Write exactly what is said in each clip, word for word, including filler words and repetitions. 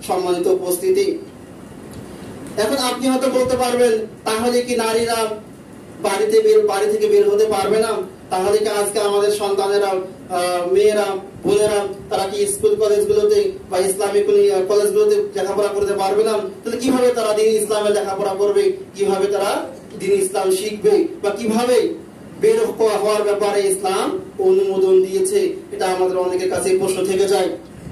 সম্মানিত উপস্থিতি। এখন আপনি হয়তো বলতে পারবেন, তাহলে কি নারীরা বাড়িতে বের বাড়ি থেকে বের হতে পারবে না? তাহলে কি আজকে আমাদের সন্তানেরা, মেয়েরা, বোনেরা তারা কি স্কুল কলেজগুলোতে বা ইসলামিক কলেজগুলোতে লেখাপড়া করতে পারবে না? তাহলে কিভাবে তারা দিন ইসলামে লেখাপড়া করবে, কিভাবে তারা দিন ইসলাম শিখবে, বা কিভাবে বের হওয়ার ব্যাপারে ইসলাম অনুমোদন দিয়েছে? এটা আমাদের অনেকের কাছে প্রশ্ন থেকে যায়।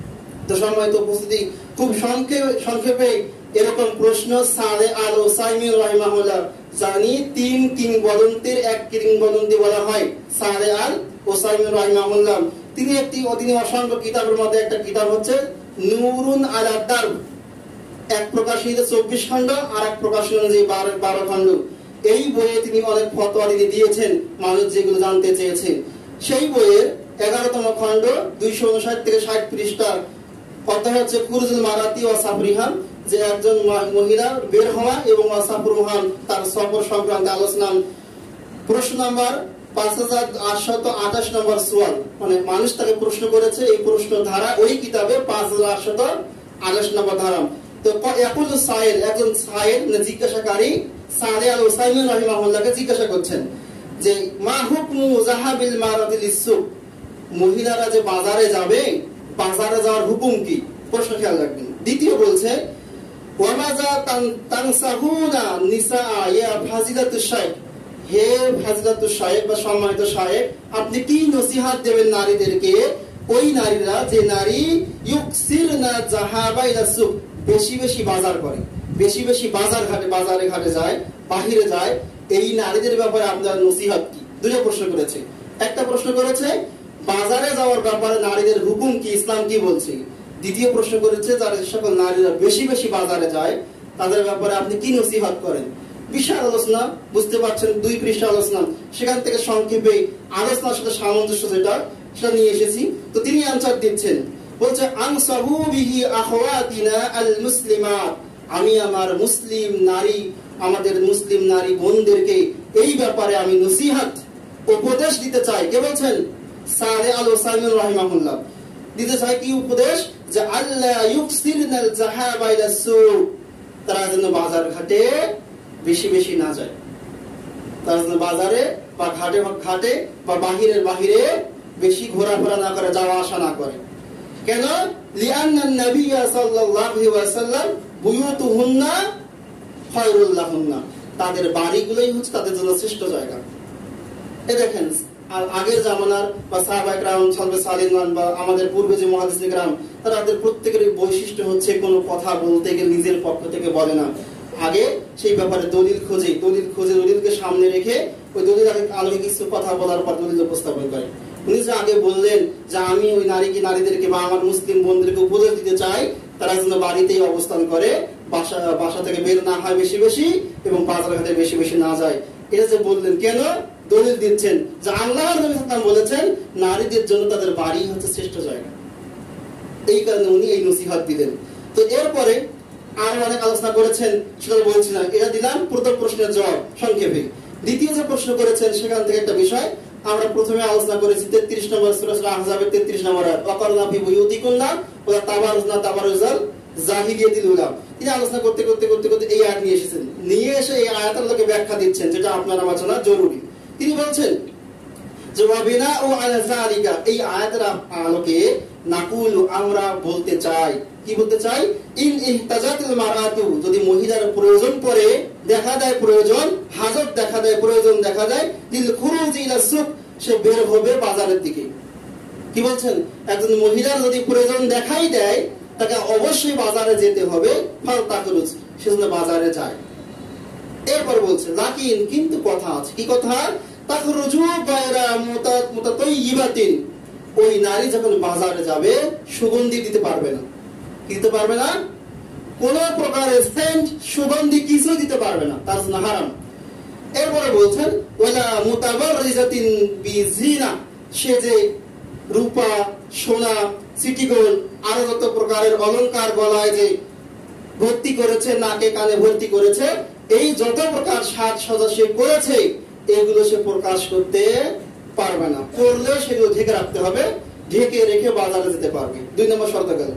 তো সম্মানিত উপস্থিতি, খুব সংক্ষেপে সংক্ষেপে এরকম প্রশ্ন সালে আল ওসাইমি রাহিমাহুল্লাহ, জানি তিন কিংবদন্তির এক কিংবদন্তি বলা হয় সালে আল ওসাইমি রাহিমাহুল্লাহ। তিনি একটি তিনি অসংখ্য কিতাবের মধ্যে একটা কিতাব হচ্ছে নূরুন আলা দারব, এক প্রকাশিত চব্বিশ খণ্ড আর এক প্রকাশিত যে বারো খণ্ড। এই বইয়ে তিনি অনেক ফতোয়া তিনি দিয়েছেন, মানুষ যেগুলো জানতে চেয়েছেন। সেই বইয়ের এগারোতম খণ্ড দুইশো উনষাট থেকে ষাট পৃষ্ঠা অধ্যায় হচ্ছে কুরুজুল মারাতি ওয়া সাফরিহান, যে একজন মহিলা বের হওয়া এবং ওয়াসাফরুহান তার সফর সংক্রান্ত আলোচনা। প্রশ্ন নাম্বার পাঁচ হাজার আটশত আঠাশ নম্বর সোয়াল, মানে মানুষ তাকে প্রশ্ন করেছে, এই প্রশ্ন ধারা ওই কিতাবে পাঁচ হাজার আটশত আঠাশ নম্বর ধারা। তো একুল সাইল, একজন সাইল জিজ্ঞাসাকারী সালে আল ওসাইমি রাহিমাহুল্লাহকে জিজ্ঞাসা করছেন যে মা হুকমু যাহাবিল মারাতি লিসুক, মহিলারা যে বাজারে যাবে, বাজারে যাওয়ার হুকুম কি? প্রশ্ন খেয়াল রাখবেন। দ্বিতীয় বলছে ওয়ামাযা তানসাহুনা নিসা ইয়া ফাজিলাতুশ শাইখ, হে ফাজিলাতুশ শাইখ বা সম্মানিত শাইখ, আপনি কি নসিহত দেবেন নারীদেরকে, ওই নারীরা যে নারী ইউকসিরনা যাহাবা ইলা সুক, বেশি বেশি বাজার করে, বেশি বেশি বাজার ঘাটে বাজারে ঘাটে যায়, বাহিরে যায়, এই নারীদের ব্যাপারে আপনার নসিহত কি? দুটো প্রশ্ন করেছে। একটা প্রশ্ন করেছে বাজারে যাওয়ার ব্যাপারে নারীদের হুকুম কি, ইসলাম কি বলছে। দ্বিতীয় প্রশ্ন করেছে যারা সকল নারীরা বেশি বেশি বাজারে যায় তাদের ব্যাপারে আপনি কি নসিহত করেন। বিশাল আলোচনা, বুঝতে পারছেন, দুই পৃষ্ঠা আলোচনা। সেখান থেকে সংক্ষেপে আলোচনার সাথে সামঞ্জস্য যেটা সেটা নিয়ে এসেছি। তো তিনি আনসার দিচ্ছেন, বলছে আনসাহু বিহি আখওয়াতিনা আল মুসলিমাত, আমি আমার মুসলিম নারী, আমাদের মুসলিম নারী বোনদেরকে এই ব্যাপারে আমি নসিহত উপদেশ দিতে চাই। কে বলছেন? সালে আল ওসাইমি রাহিমাহুল্লাহ দিতে চাই কি উপদেশ? যে আল্লাহ ইউকসিরনাল যাহাবা ইলা সুক, তারা যেন বাজার ঘাটে বেশি বেশি না যায়, তারা যেন বাজারে বা ঘাটে ঘাটে বা বাহিরের বাহিরে বেশি ঘোরাফেরা না করে, যাওয়া আসা না করে। কেন? লিআন্নান নবী সাল্লাল্লাহু আলাইহি ওয়াসাল্লাম বুয়ুতুহুন্না খায়রুল লাহুন্না, তাদের বাড়িগুলোই হচ্ছে তাদের জন্য শ্রেষ্ঠ জায়গা। এ দেখেন, আগের জামানার বা সাহাবা کرام সালবে সালিমান বা আমাদের পূর্বে যে মুহাদ্দিস کرام, তাদের প্রত্যেকের বৈশিষ্ট্য হচ্ছে কোনো কথা বলতে গেলে নিজের পক্ষ থেকে বলে না, আগে সেই ব্যাপারে দলিল খোঁজে, দলিল খোঁজে দলিলকে সামনে রেখে ওই দলিল আলোকে কিছু কথা বলার পর দলিল উপস্থাপন করে। উনি যে আগে বললেন যে আমি ওই নারীকে নারীদেরকে বা আমার মুসলিম বোনদেরকে উপদেশ দিতে চাই তারা যেন বাড়িতেই অবস্থান করে, বাসা বাসা থেকে বের না হয় বেশি বেশি, এবং বাজার ঘাটে বেশি বেশি না যায়। এটা যে বললেন কেন? দলিল দিচ্ছেন যে আল্লাহর নবী সাল্লাল্লাহু আলাইহি ওয়াসাল্লাম বলেছেন নারীদের জন্য তাদের বাড়ি হচ্ছে শ্রেষ্ঠ জায়গা। এই কারণে উনি এই নসিহত দিলেন। তো এরপরে আরো অনেক আলোচনা করেছেন, সেটা বলছি না, এটা দিলাম প্রথম প্রশ্নের জবাব সংক্ষেপে। দ্বিতীয় যে প্রশ্ন করেছেন সেখান থেকে একটা বিষয় আমরা প্রথমে আলোচনা করেছি, তেত্রিশ নম্বর সূরা আহজাবের তেত্রিশ নম্বর আয়াত, ওয়াকারনা ফি বুয়ুতিকুন্না ওয়া তাবারুজনা তাবারুজাল জাহিলিয়াতিল উলা। তিনি আলোচনা করতে করতে করতে করতে এই আয়াত নিয়ে এসেছেন, নিয়ে এসে এই আয়াতের লোকে ব্যাখ্যা দিচ্ছেন, যেটা আপনার আলোচনা জরুরি। তিনি বলছেন যে ওয়াবিনা ও আলা যালিকা, এই আয়াতের আলোকে নাকুল, আমরা বলতে চাই, কি বলতে চাই? ইন ইহতাজাতিল মারাতু, যদি মহিলার প্রয়োজন পড়ে, দেখা দেয় প্রয়োজন, হাজত দেখা দেয় প্রয়োজন দেখা দেয়, লিল খুরুজ ইলা সুক, সে বের হবে বাজারের দিকে। কি বলছেন? একজন মহিলার যদি প্রয়োজন দেখাই দেয় তাকে অবশ্যই বাজারে যেতে হবে, ফাল তাখরুজ, সেজন্য বাজারে যায়। এরপর বলছে লাকিন, কিন্তু কথা আছে। কি কথা? তাখরুজু গায়রা মুতাতাইয়িবাতিন, ওই নারী যখন বাজারে যাবে সুগন্ধি দিতে পারবে না, দিতে পারবে না, কোন প্রকারের সেন্ট সুগন্ধি কিছু দিতে পারবে না, তার জন্য হারাম। এরপরে বলছেন ওয়ালা মুতাবাররিজাতিন বিজিনা, সে যে রূপা, সোনা, সিটিগোল্ড আরো যত প্রকারের অলংকার গলায় যে ভর্তি করেছে, নাকে কানে ভর্তি করেছে, এই যত প্রকার সাজ সজ্জা সে করেছে এগুলো সে প্রকাশ করতে পারবে না, করলে সেগুলো ঢেকে রাখতে হবে, ঢেকে রেখে বাজারে যেতে পারবে। দুই নম্বর শর্ত গেল।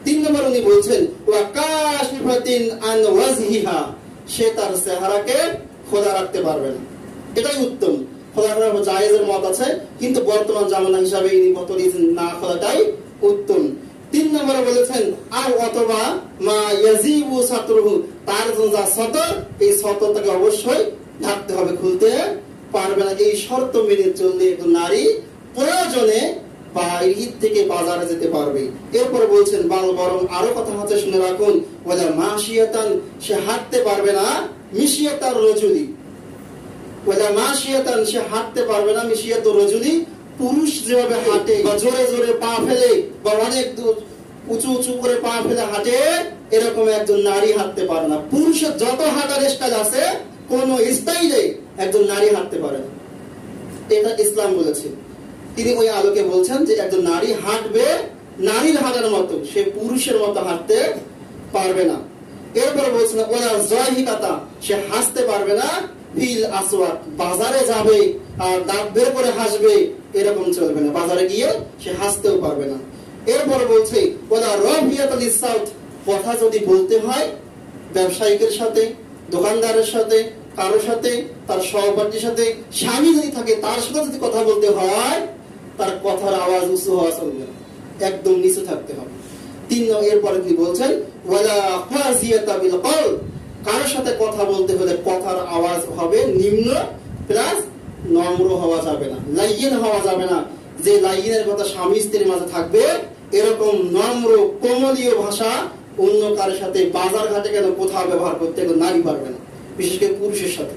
তিন নম্বর উনি বলছেন ওয়া কাশিফাতিন আন ওয়াজহিহা, সে তার চেহারাকে খোলা রাখতে পারবে না। এটাই উত্তম। খোলা রাখা জায়েজের মত আছে, কিন্তু বর্তমান জামানা হিসাবে ইনি মত দিয়েছেন না খোলাটাই উত্তম। তিন নম্বরে বলেছেন আর অথবা মা ইয়াজিবু সাতরুহু, তার যা সতর, এই সতরটাকে অবশ্যই ঢাকতে হবে, খুলতে পারবে না। এই শর্ত মেনে চললে একজন নারী প্রয়োজনে বাইরে থেকে বাজারে যেতে পারবে। এরপরে বলছেন বাল বরং আরো কথা হচ্ছে শুনে রাখুন, ওয়ালা মাশিয়াতান, সে হাঁটতে পারবে না মিশিয়াতার রজুলি, ওয়ালা মাশিয়াতান, সে হাঁটতে পারবে না মিশিয়াতুর রজুলি, পুরুষ যেভাবে হাঁটে বা জোরে জোরে পা ফেলে বা অনেক দূর উঁচু উঁচু করে পা ফেলে হাঁটে, এরকম একজন নারী হাঁটতে পারে না। পুরুষের যত হাঁটার স্টাইল আছে কোন স্টাইলে একজন নারী হাঁটতে পারে না, এটা ইসলাম বলেছে। তিনি ওই আলোকে বলছেন যে একজন নারী হাঁটবে নারীর হাঁটার মতো, সে পুরুষের মতো হাঁটতে পারবে না। এরপর বলছেন ওলা জয়হিকাতা, সে হাসতে পারবে না ফিল আসওয়াক, বাজারে যাবে আর দাঁত বের করে হাসবে, এরকম চলবে না, বাজারে গিয়ে সে হাসতেও পারবে না। এরপর বলছে ওলা রবিয়াতুল সাউত, কথা যদি বলতে হয় ব্যবসায়িকের সাথে, দোকানদারের সাথে, কারোর সাথে, তার সহপাঠীর সাথে, স্বামী যদি থাকে তার সাথে যদি কথা বলতে হয়, তার কথার আওয়াজ উঁচু হওয়া চলবে না, একদম নিচু থাকতে হবে। তিন এরপরে কি বলছেন ওয়ালা ফাজিয়াতা বিল কল, কারোর সাথে কথা বলতে হলে কথার আওয়াজ হবে নিম্ন প্লাস নম্র হওয়া যাবে না, লাইয়িন হওয়া যাবে না। যে লাইয়িনের কথা স্বামী স্ত্রীর মাঝে থাকবে, এরকম নম্র কোমলীয় ভাষা অন্য কারোর সাথে বাজার ঘাটে কেন কোথাও ব্যবহার করতে নারী পারবে না, বিশেষ করে পুরুষের সাথে।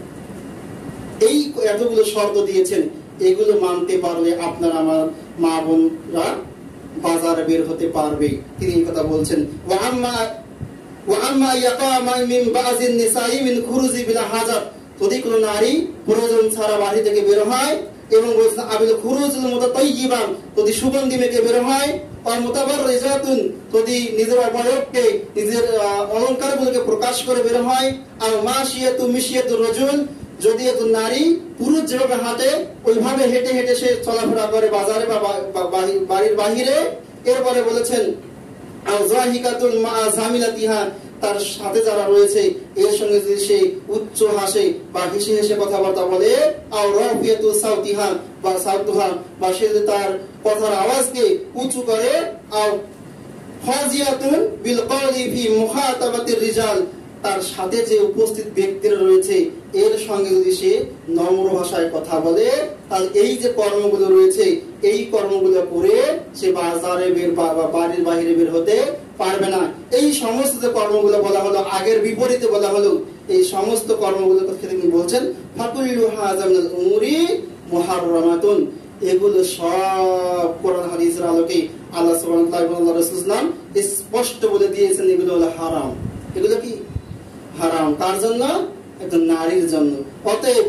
এই এতগুলো শর্ত দিয়েছেন, এগুলো মানতে পারলে আপনার আমার মা বোনরা বাজারে বের হতে পারবে। তিনি এই কথা বলছেন ওয়া আম্মা ওয়া আম্মা ইয়াকামা মিন বাযিন নিসাই মিন খুরুজি বিলা হাজাত, যদি কোনো নারী প্রয়োজন ছাড়া বাড়ি থেকে বের হয় এবং বলছেন আবিল খুরুজুল মুতাতাইয়িবান, যদি সুগন্ধি মেখে বের হয়, আর মুতাবাররিজাতুন, যদি নিজের অবয়বকে নিজের অলংকারগুলোকে প্রকাশ করে বের হয়, আর মাশিয়াতু মিশিয়াতুর রাজুল, যদি একজন নারী পুরুষ যেভাবে হাঁটে ওইভাবে হেঁটে হেঁটে সে চলাফেরা করে বাজারে বা বাড়ির বাহিরে। এরপরে বলেছেন আর জাহিকাতুল মা জামিলাতিহা, তার সাথে যারা রয়েছে এর সঙ্গে যদি সে উচ্চ হাসে বা হেসে হেসে কথাবার্তা বলে, আর রাফিয়াতু সাউতিহা বা সাউতুহা, বা সে তার কথার আওয়াজকে উঁচু করে, আর ফাজিয়াতুন বিল কওলি ফি মুখাতাবাতির রিজাল, তার সাথে যে উপস্থিত ব্যক্তিরা রয়েছে এর সঙ্গে যদি সে নম্র ভাষায় কথা বলে, তাহলে এই যে কর্মগুলো রয়েছে এই কর্মগুলো করে সে বাজারে বের বা বাড়ির বাইরে বের হতে পারবে না। এই সমস্ত যে কর্মগুলো বলা হলো, আগের বিপরীতে বলা হলো, এই সমস্ত কর্মগুলোর কথা তিনি বলছেন ফাকুল্লু হাযা মিনাল উমুরি মুহাররামাতুন, এগুলো সব কোরআন হাদিসের আলোকে আল্লাহ সুবহানাহু ওয়া তাআলা এবং আল্লাহর রাসূল সাল্লাল্লাহু আলাইহি ওয়াসাল্লাম স্পষ্ট বলে দিয়েছেন এগুলো হলো হারাম। এগুলো কি হারাম? কার জন্য? একজন নারীর জন্য। অতএব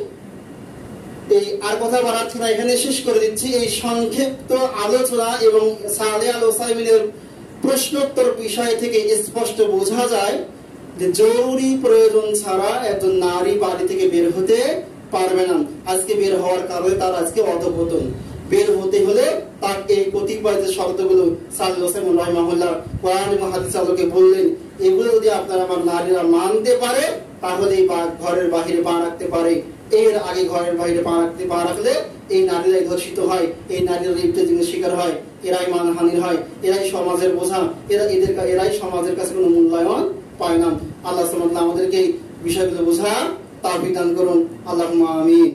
এই আর কথা বাড়াচ্ছি না, এখানে শেষ করে দিচ্ছি। এই সংক্ষিপ্ত আলোচনা এবং সালেহ আল ওসাইমিনের প্রশ্নোত্তর বিষয় থেকে স্পষ্ট বোঝা যায় যে জরুরি প্রয়োজন ছাড়া একজন নারী বাড়ি থেকে বের হতে পারবে না। আজকে বের হওয়ার কারণে তার আজকে অধঃপতন। বের হতে হলে তার এই কতিপয় যে শব্দগুলো সালেহ ওসাইমিন রাহিমাহুল্লাহ কোরআন এবং হাদিসের আলোকে বললেন, এগুলো যদি আপনারা আমার নারীরা মানতে পারে তাহলে ঘরের বাহিরে পা রাখতে পারে। এর আগে ঘরের বাইরে পা রাখতে পা রাখলে এই নারীরাই ধর্ষিত হয়, এই নারীরা ইফতিজিনের শিকার হয়, এরাই মানহানির হয়, এরাই সমাজের বোঝা, এরা এদের এরাই সমাজের কাছে কোনো মূল্যায়ন পায় না। আল্লাহ সুবহানাহু ওয়া তাআলা আমাদেরকে বিষয়গুলো বোঝা তাওফিক দান করুন। আল্লাহুম্মা আমিন।